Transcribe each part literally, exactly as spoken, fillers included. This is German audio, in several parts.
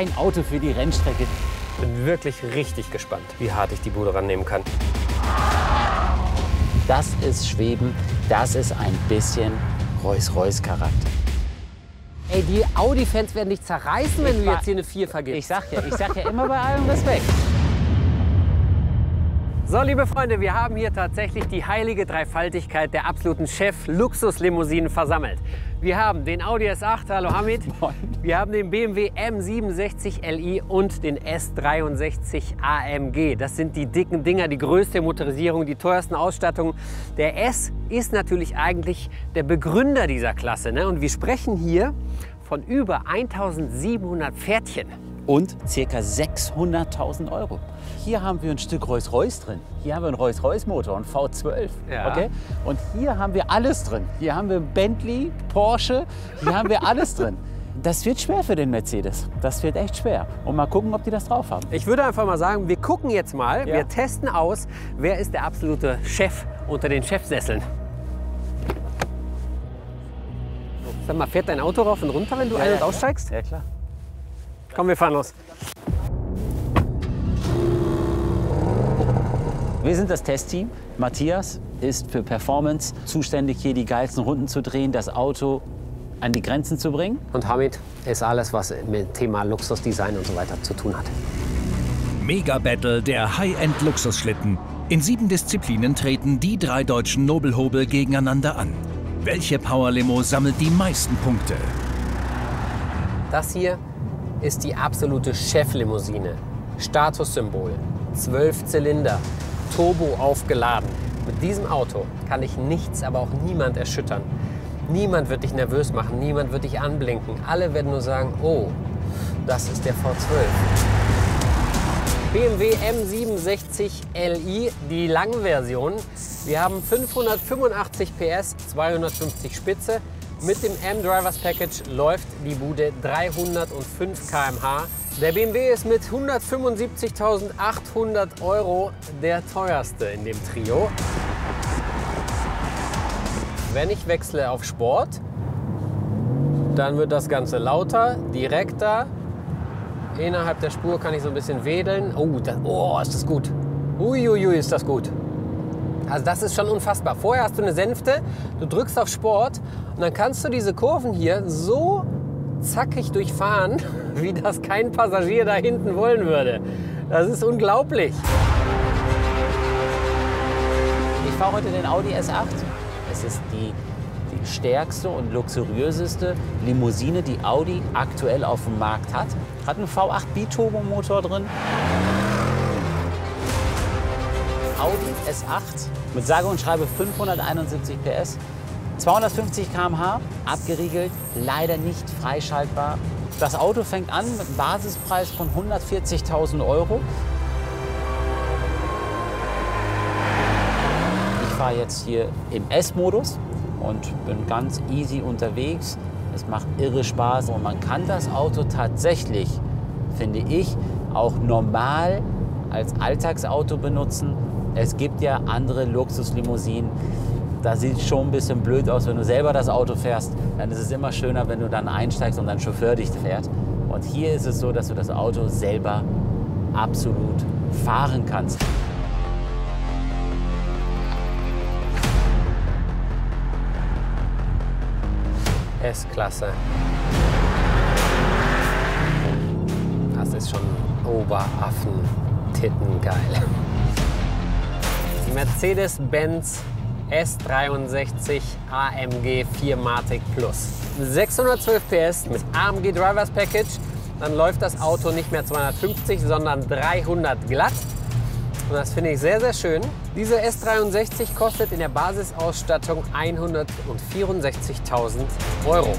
kein Auto für die Rennstrecke. Bin wirklich richtig gespannt, wie hart ich die Bude rannehmen kann. Das ist Schweben, das ist ein bisschen Rolls-Royce-Charakter. Ey, die Audi-Fans werden dich zerreißen, wenn Ich du war- jetzt hier eine vier vergibst. Ich sag ja, ich sag ja immer bei allem Respekt. So, liebe Freunde, wir haben hier tatsächlich die heilige Dreifaltigkeit der absoluten Chef-Luxus-Limousinen versammelt. Wir haben den Audi S acht, hallo Hamid. Moin. Wir haben den B M W M siebenundsechzig L i und den S dreiundsechzig A M G. Das sind die dicken Dinger, die größte Motorisierung, die teuersten Ausstattungen. Der S ist natürlich eigentlich der Begründer dieser Klasse, ne? Und wir sprechen hier von über eintausendsiebenhundert Pferdchen. Und ca. sechshunderttausend Euro. Hier haben wir ein Stück Rolls-Royce drin. Hier haben wir einen Rolls-Royce-Motor, einen V zwölf. Ja. Okay? Und hier haben wir alles drin. Hier haben wir Bentley, Porsche, hier haben wir alles drin. Das wird schwer für den Mercedes. Das wird echt schwer. Und mal gucken, ob die das drauf haben. Ich würde einfach mal sagen, wir gucken jetzt mal, Ja. wir testen aus, wer ist der absolute Chef unter den Chefsesseln. Sag mal, fährt dein Auto rauf und runter, wenn du ein- und aussteigst? Ja, klar. Komm, wir fahren los. Wir sind das Testteam. Matthias ist für Performance zuständig, hier die geilsten Runden zu drehen, das Auto an die Grenzen zu bringen. Und Hamid ist alles, was mit dem Thema Luxusdesign und so weiter zu tun hat. Mega Battle der High-End-Luxusschlitten. In sieben Disziplinen treten die drei deutschen Nobelhobel gegeneinander an. Welche Powerlimo sammelt die meisten Punkte? Das hier ist die absolute Cheflimousine. Statussymbol, zwölf Zylinder, Turbo aufgeladen. Mit diesem Auto kann dich nichts, aber auch niemand erschüttern. Niemand wird dich nervös machen, niemand wird dich anblinken. Alle werden nur sagen, oh, das ist der V zwölf. B M W M siebenundsechzig L i, die lange Version. Wir haben fünfhundertfünfundachtzig P S, zweihundertfünfzig Spitze. Mit dem M-Drivers Package läuft die Bude dreihundertfünf Kilometer pro Stunde. Der B M W ist mit hundertfünfundsiebzigtausendachthundert Euro der teuerste in dem Trio. Wenn ich wechsle auf Sport, dann wird das Ganze lauter, direkter. Innerhalb der Spur kann ich so ein bisschen wedeln. Oh, das, oh ist das gut. Uiuiui, ist das gut. Also das ist schon unfassbar. Vorher hast du eine Sänfte, du drückst auf Sport und dann kannst du diese Kurven hier so zackig durchfahren, wie das kein Passagier da hinten wollen würde. Das ist unglaublich. Ich fahre heute den Audi S acht. Es ist die, die stärkste und luxuriöseste Limousine, die Audi aktuell auf dem Markt hat. Hat einen V acht Biturbo-Motor drin. Audi S acht mit sage und schreibe fünfhunderteinundsiebzig P S, zweihundertfünfzig Kilometer pro Stunde, abgeriegelt, leider nicht freischaltbar. Das Auto fängt an mit einem Basispreis von hundertvierzigtausend Euro. Ich fahre jetzt hier im S-Modus und bin ganz easy unterwegs. Es macht irre Spaß und man kann das Auto tatsächlich, finde ich, auch normal als Alltagsauto benutzen. Es gibt ja andere Luxuslimousinen, da sieht es schon ein bisschen blöd aus, wenn du selber das Auto fährst. Dann ist es immer schöner, wenn du dann einsteigst und dein Chauffeur dich fährt. Und hier ist es so, dass du das Auto selber absolut fahren kannst. S-Klasse. Das ist schon Oberaffen-Titten-geil. Die Mercedes-Benz S dreiundsechzig A M G vier Matic Plus. sechshundertzwölf P S mit A M G Drivers Package. Dann läuft das Auto nicht mehr zweihundertfünfzig, sondern dreihundert glatt. Und das finde ich sehr, sehr schön. Diese S dreiundsechzig kostet in der Basisausstattung hundertvierundsechzigtausend Euro.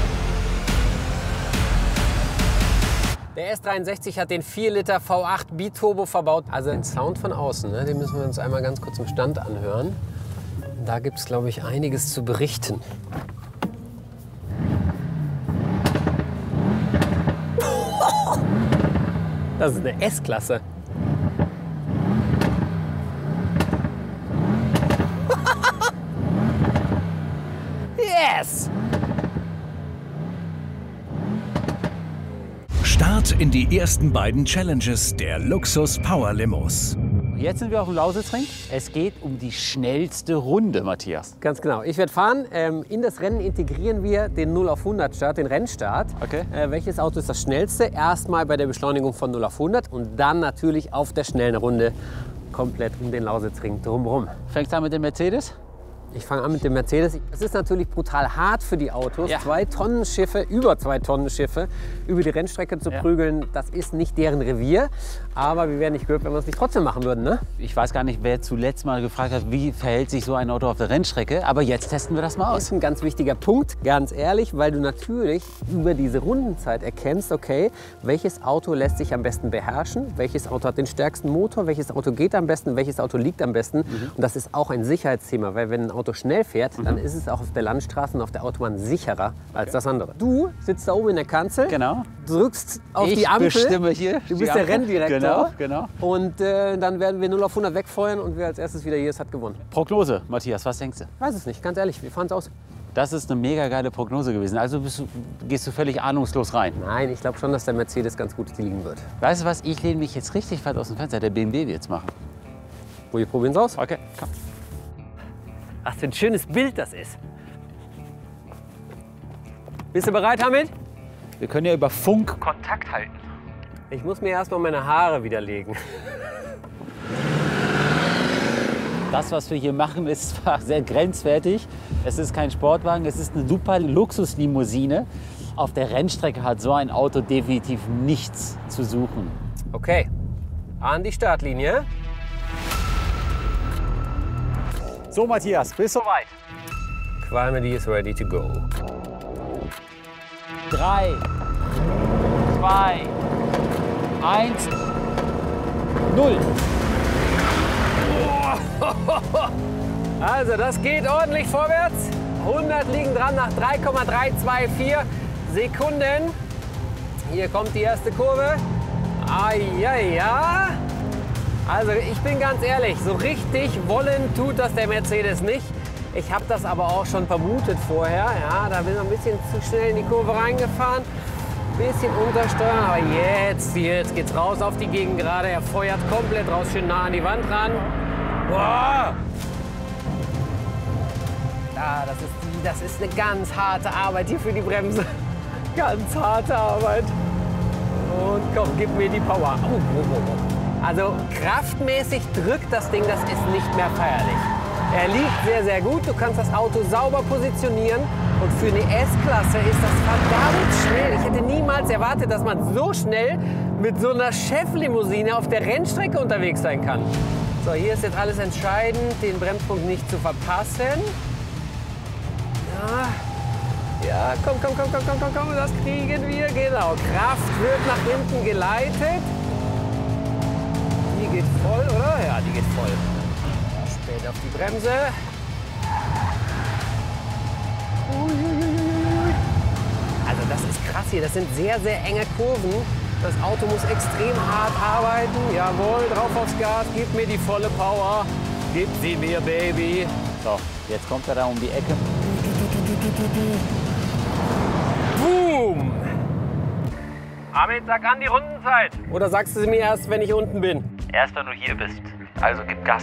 Der S dreiundsechzig hat den vier Liter V acht Biturbo verbaut. Also den Sound von außen, ne, den müssen wir uns einmal ganz kurz im Stand anhören. Da gibt es, glaube ich, einiges zu berichten. Das ist eine S-Klasse. Start Start in die ersten beiden Challenges der Luxus Power Limos. Jetzt sind wir auf dem Lausitzring. Es geht um die schnellste Runde, Matthias. Ganz genau. Ich werde fahren. Ähm, in das Rennen integrieren wir den null auf hundert Start, den Rennstart. Okay. Äh, welches Auto ist das schnellste? Erstmal bei der Beschleunigung von null auf hundert und dann natürlich auf der schnellen Runde komplett um den Lausitzring drumherum. Fängst du an mit dem Mercedes? Ich fange an mit dem Mercedes. Es ist natürlich brutal hart für die Autos, Ja. zwei Tonnen Schiffe, über zwei Tonnen Schiffe über die Rennstrecke zu Ja. prügeln. Das ist nicht deren Revier. Aber wir wären nicht gehört, wenn wir es nicht trotzdem machen würden, ne? Ich weiß gar nicht, wer zuletzt mal gefragt hat, wie verhält sich so ein Auto auf der Rennstrecke. Aber jetzt testen wir das mal Das aus. ist ein ganz wichtiger Punkt, ganz ehrlich, weil du natürlich über diese Rundenzeit erkennst, okay, welches Auto lässt sich am besten beherrschen, welches Auto hat den stärksten Motor, welches Auto geht am besten, welches Auto liegt am besten. Mhm. Und das ist auch ein Sicherheitsthema, weil wenn ein Auto schnell fährt, Mhm. dann ist es auch auf der Landstraße und auf der Autobahn sicherer als das andere. Du sitzt da oben in der Kanzel, Genau. drückst auf Ich die Ampel. bestimme hier Du die bist der Ampel. Renndirektor. Genau, genau. Und äh, dann werden wir null auf hundert wegfeuern und wer als erstes wieder hier ist, hat gewonnen. Prognose, Matthias, was denkst du? Weiß es nicht, ganz ehrlich, wie fahren es aus? Das ist eine mega geile Prognose gewesen. Also bist du, gehst du völlig ahnungslos rein. Nein, ich glaube schon, dass der Mercedes ganz gut liegen wird. Weißt du was, ich lehne mich jetzt richtig weit aus dem Fenster. Der B M W wird es machen. Wo, wir probieren es aus? Okay, komm. Ach, für ein schönes Bild das ist. Bist du bereit, Hamid? Wir können ja über Funk Kontakt halten. Ich muss mir erst mal meine Haare widerlegen. Das, was wir hier machen, ist zwar sehr grenzwertig. Es ist kein Sportwagen, es ist eine super Luxuslimousine. Auf der Rennstrecke hat so ein Auto definitiv nichts zu suchen. Okay, an die Startlinie. So, Matthias, bist du weit? Qualmedy is ready to go. Drei, zwei, eins, null. Also, das geht ordentlich vorwärts. hundert liegen dran nach drei Komma drei zwei vier Sekunden. Hier kommt die erste Kurve. Ah, ja, ja. Also, ich bin ganz ehrlich, so richtig wollen tut das der Mercedes nicht. Ich habe das aber auch schon vermutet vorher. Ja, da bin ich ein bisschen zu schnell in die Kurve reingefahren. Bisschen untersteuern, aber jetzt, jetzt geht's raus auf die Gegengerade. Er feuert komplett raus, schön nah an die Wand ran. Boah! Ja, das ist, die, das ist eine ganz harte Arbeit hier für die Bremse. Ganz harte Arbeit. Und komm, gib mir die Power. Oh, oh, oh, oh. Also kraftmäßig drückt das Ding, das ist nicht mehr feierlich. Er liegt sehr, sehr gut. Du kannst das Auto sauber positionieren. Und für eine S-Klasse ist das verdammt schnell. Ich hätte niemals erwartet, dass man so schnell mit so einer Cheflimousine auf der Rennstrecke unterwegs sein kann. So, hier ist jetzt alles entscheidend, den Bremspunkt nicht zu verpassen. Ja, ja, komm, komm, komm, komm, komm, komm, komm, das kriegen wir. Genau, Kraft wird nach hinten geleitet. Die geht voll, oder? Ja, die geht voll. Spät auf die Bremse. Uiuiuiui. Also das ist krass hier, das sind sehr, sehr enge Kurven. Das Auto muss extrem hart arbeiten. Jawohl, drauf aufs Gas, gib mir die volle Power. Gib sie mir, Baby. So, jetzt kommt er da um die Ecke. Boom! Hamid, sag an die Rundenzeit. Oder sagst du sie mir erst, wenn ich unten bin? Erst wenn du hier bist. Also gib Gas.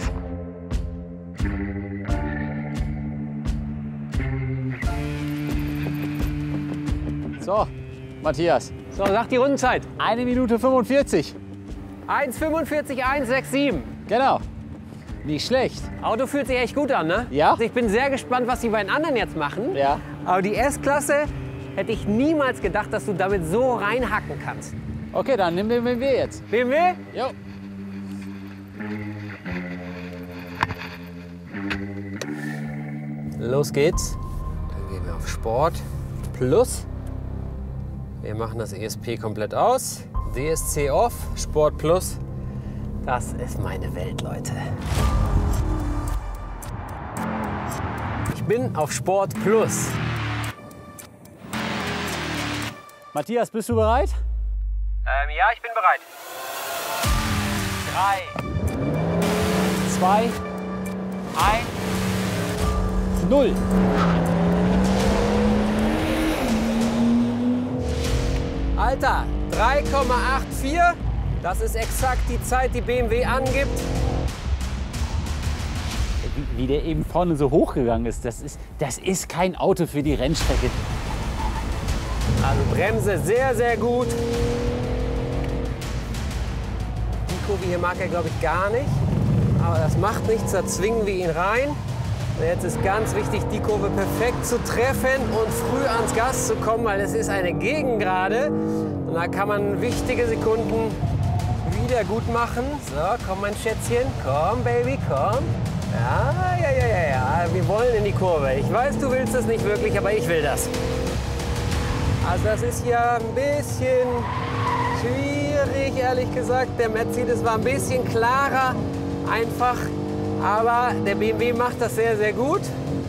So, Matthias. So, sag die Rundenzeit. Eine Minute fünfundvierzig. eins fünfundvierzig eins sechs sieben. Genau. Nicht schlecht. Auto fühlt sich echt gut an, ne? Ja. Also ich bin sehr gespannt, was die beiden anderen jetzt machen. Ja. Aber die S-Klasse hätte ich niemals gedacht, dass du damit so reinhacken kannst. Okay, dann nehmen wir wir jetzt. B M W? Jo. Los geht's. Dann gehen wir auf Sport Plus. Wir machen das E S P komplett aus. D S C off, Sport Plus. Das ist meine Welt, Leute. Ich bin auf Sport Plus. Matthias, bist du bereit? Ähm, ja, ich bin bereit. Drei, zwei, eins, null. Alter, drei Komma vierundachtzig. Das ist exakt die Zeit, die B M W angibt. Wie, wie der eben vorne so hochgegangen ist, das ist, das ist kein Auto für die Rennstrecke. Also Bremse sehr, sehr gut. Die Kurve hier mag er, glaube ich, gar nicht. Aber das macht nichts, da zwingen wir ihn rein. Und jetzt ist ganz wichtig, die Kurve perfekt zu treffen und früh ans Gas zu kommen, weil es ist eine Gegengerade. Und da kann man wichtige Sekunden wieder gut machen. So, komm mein Schätzchen, komm Baby, komm. Ja, ja, ja, ja, ja, wir wollen in die Kurve. Ich weiß, du willst das nicht wirklich, aber ich will das. Also das ist hier ein bisschen schwierig, ehrlich gesagt. Der Mercedes war ein bisschen klarer, einfach. Aber der B M W macht das sehr, sehr gut.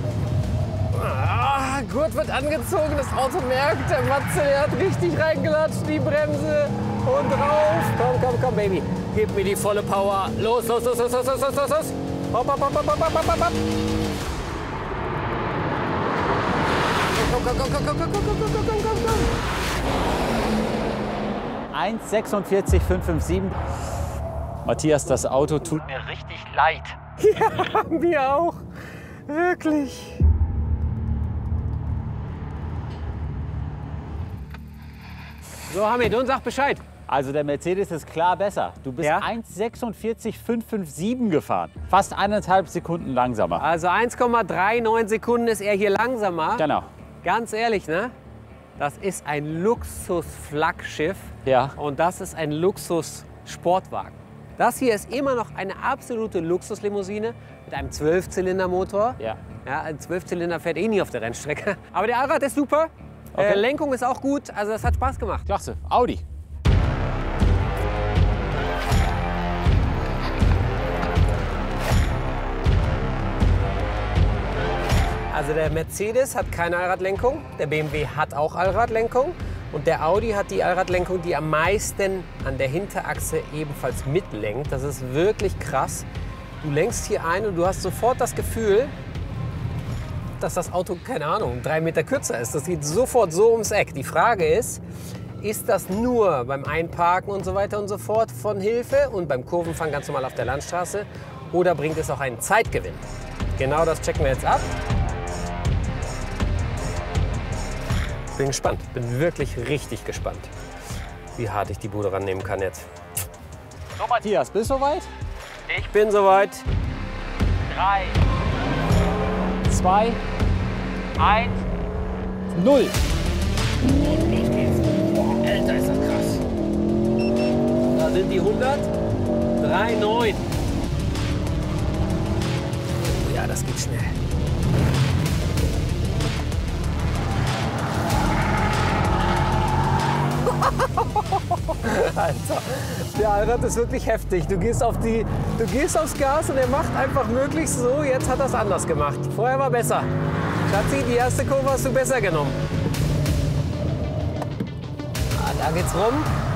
Ah, Gurt wird angezogen, das Auto merkt, der Matze, der hat richtig reingelatscht, die Bremse und drauf. Komm, komm, komm, Baby, gib mir die volle Power. Los, los, los, los, los, los, los, los, los. Hopp, hopp, hopp, hopp, hopp, hopp, hopp, hopp. Komm, komm, komm, komm, komm, komm, komm, komm, komm, komm, komm, komm. eins sechsundvierzig fünfhundertsiebenundfünfzig. Matthias, das Auto tut mir richtig leid. Ja, mir auch. Wirklich. So, Hamid, und sag Bescheid. Also der Mercedes ist klar besser. Du bist Ja? eins sechsundvierzig fünfhundertfünfundfünfzig gefahren. Fast eineinhalb Sekunden langsamer. Also eins Komma neununddreißig Sekunden ist er hier langsamer. Genau. Ganz ehrlich, ne? Das ist ein Luxus-Flaggschiff. Ja. Und das ist ein Luxus-Sportwagen. Das hier ist immer noch eine absolute Luxuslimousine mit einem Zwölfzylindermotor. Ja. Ja, ein Zwölfzylinder fährt eh nie auf der Rennstrecke. Aber der Allrad ist super. Okay. Äh, Lenkung ist auch gut. Also das hat Spaß gemacht. Klasse. Audi. Also der Mercedes hat keine Allradlenkung, der B M W hat auch Allradlenkung und der Audi hat die Allradlenkung, die am meisten an der Hinterachse ebenfalls mitlenkt. Das ist wirklich krass. Du lenkst hier ein und du hast sofort das Gefühl, dass das Auto, keine Ahnung, drei Meter kürzer ist. Das geht sofort so ums Eck. Die Frage ist, ist das nur beim Einparken und so weiter und so fort von Hilfe und beim Kurvenfahren ganz normal auf der Landstraße oder bringt es auch einen Zeitgewinn? Genau das checken wir jetzt ab. Bin gespannt, bin wirklich richtig gespannt, wie hart ich die Bude rannehmen kann jetzt. So, Matthias, bist du soweit? Ich bin soweit. Drei, zwei, eins, null. Alter, ist das krass. Da sind die hundert. drei Komma neun. Ja, das geht schnell. Alter, der Allrad ist wirklich heftig. Du gehst, auf die, du gehst aufs Gas und er macht einfach möglichst so. Jetzt hat er es anders gemacht. Vorher war besser. Schatzi, die erste Kurve hast du besser genommen. Ah, da geht's rum.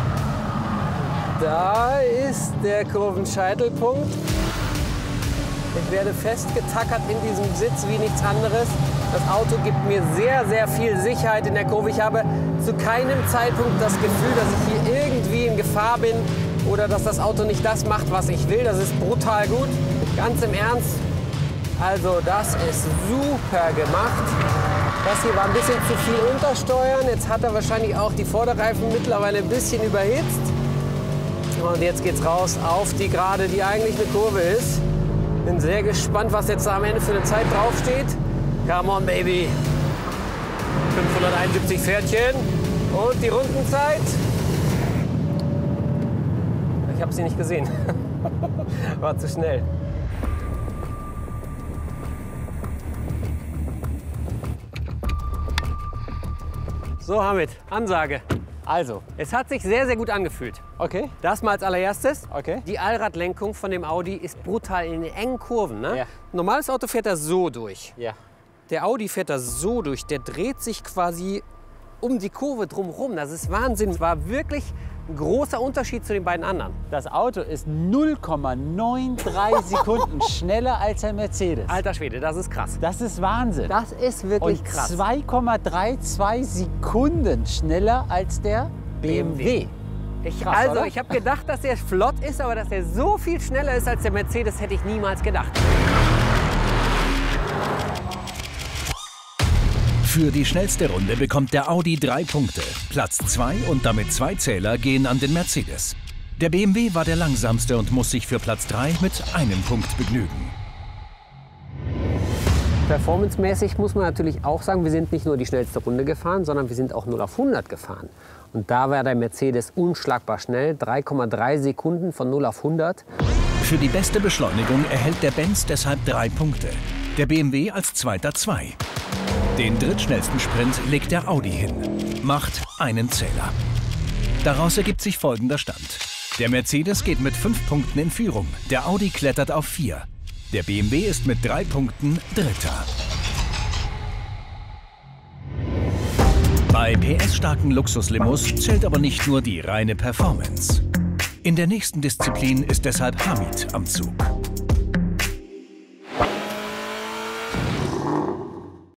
Da ist der Kurvenscheitelpunkt. Ich werde festgetackert in diesem Sitz wie nichts anderes. Das Auto gibt mir sehr, sehr viel Sicherheit in der Kurve. Ich habe zu keinem Zeitpunkt das Gefühl, dass ich hier irgendwie in Gefahr bin oder dass das Auto nicht das macht, was ich will. Das ist brutal gut. Ganz im Ernst. Also das ist super gemacht. Das hier war ein bisschen zu viel untersteuern. Jetzt hat er wahrscheinlich auch die Vorderreifen mittlerweile ein bisschen überhitzt. Und jetzt geht's raus auf die Gerade, die eigentlich eine Kurve ist. Bin sehr gespannt, was jetzt da am Ende für eine Zeit draufsteht. Come on, Baby. fünfhunderteinundsiebzig Pferdchen. Und die Rundenzeit. Ich habe sie nicht gesehen. War zu schnell. So, Hamid, Ansage. Also, Es hat sich sehr, sehr gut angefühlt. okay. Das mal als allererstes. Okay. Die Allradlenkung von dem Audi ist brutal in den engen Kurven. Ne? Ja. Ein normales Auto fährt da so durch. Ja. Der Audi fährt da so durch. Der dreht sich quasi um die Kurve drumherum. Das ist Wahnsinn. Es war wirklich ein großer Unterschied zu den beiden anderen. Das Auto ist null Komma neununddreißig Sekunden schneller als der Mercedes. Alter Schwede, das ist krass. Das ist Wahnsinn. Das ist wirklich Und krass. zwei Komma zweiunddreißig Sekunden schneller als der B M W. Ich, Krass, also, oder? ich habe gedacht, dass er flott ist, aber dass er so viel schneller ist als der Mercedes, hätte ich niemals gedacht. Für die schnellste Runde bekommt der Audi drei Punkte. Platz zwei und damit zwei Zähler gehen an den Mercedes. Der B M W war der langsamste und muss sich für Platz drei mit einem Punkt begnügen. Performancemäßig muss man natürlich auch sagen, wir sind nicht nur die schnellste Runde gefahren, sondern wir sind auch null auf hundert gefahren. Und da war der Mercedes unschlagbar schnell, drei Komma drei Sekunden von null auf hundert. Für die beste Beschleunigung erhält der Benz deshalb drei Punkte. Der B M W als zweiter zwei. Den drittschnellsten Sprint legt der Audi hin, macht einen Zähler. Daraus ergibt sich folgender Stand. Der Mercedes geht mit fünf Punkten in Führung, der Audi klettert auf vier. Der B M W ist mit drei Punkten Dritter. Bei P S-starken Luxuslimous zählt aber nicht nur die reine Performance. In der nächsten Disziplin ist deshalb Hamid am Zug.